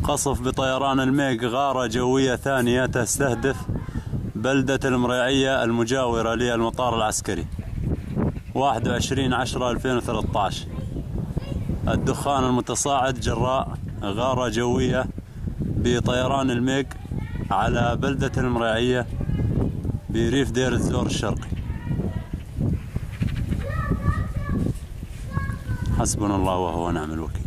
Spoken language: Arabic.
قصف بطيران الميق غارة جوية ثانية تستهدف بلدة المريعية المجاورة للمطار العسكري 21/10/2013. الدخان المتصاعد جراء غارة جوية بطيران الميق على بلدة المريعية بريف دير الزور الشرقي. حسبنا الله وهو ونعم الوكيل.